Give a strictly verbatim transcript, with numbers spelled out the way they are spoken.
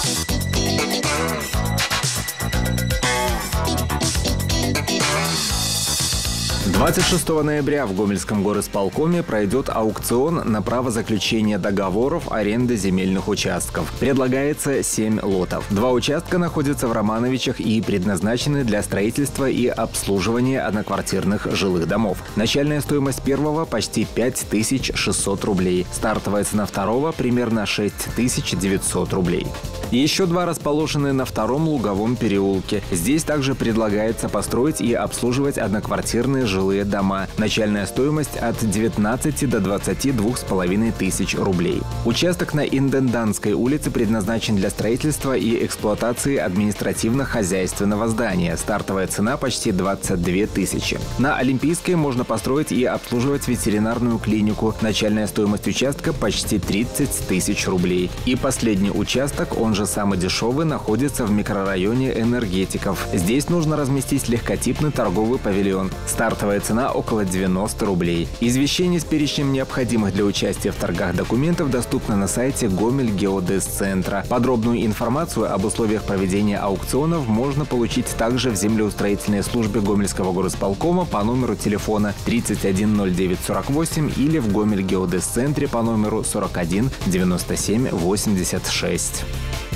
двадцать шестого ноября в Гомельском горисполкоме пройдет аукцион на право заключения договоров аренды земельных участков. Предлагается семь лотов. Два участка находятся в Романовичах и предназначены для строительства и обслуживания одноквартирных жилых домов. Начальная стоимость первого – почти пять тысяч шестьсот рублей. Стартовая цена второго – примерно шесть тысяч девятьсот рублей. Еще два расположены на втором Луговом переулке. Здесь также предлагается построить и обслуживать одноквартирные жилые дома. Начальная стоимость от девятнадцати до двадцати двух с половиной тысяч рублей. Участок на Интендантской улице предназначен для строительства и эксплуатации административно-хозяйственного здания. Стартовая цена почти двадцать две тысячи. На Олимпийской можно построить и обслуживать ветеринарную клинику. Начальная стоимость участка почти тридцать тысяч рублей. И последний участок, он же самый дешевый, находится в микрорайоне Энергетиков. Здесь нужно разместить легкотипный торговый павильон. Стартовая цена около девяноста рублей. Извещение с перечнем необходимых для участия в торгах документов доступно на сайте Гомель-Геодезцентра. Подробную информацию об условиях проведения аукционов можно получить также в землеустроительной службе Гомельского горисполкома по номеру телефона тридцать один ноль девять сорок восемь или в Гомель-Геодезцентре по номеру сорок один девяносто семь восемьдесят шесть.